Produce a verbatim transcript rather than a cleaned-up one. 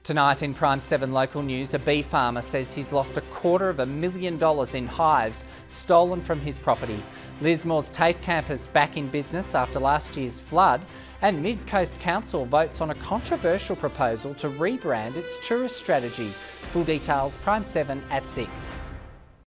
Tonight in Prime seven local news, a bee farmer says he's lost a quarter of a million dollars in hives stolen from his property. Lismore's TAFE campus back in business after last year's flood, and Mid Coast Council votes on a controversial proposal to rebrand its tourist strategy. Full details, Prime seven at six.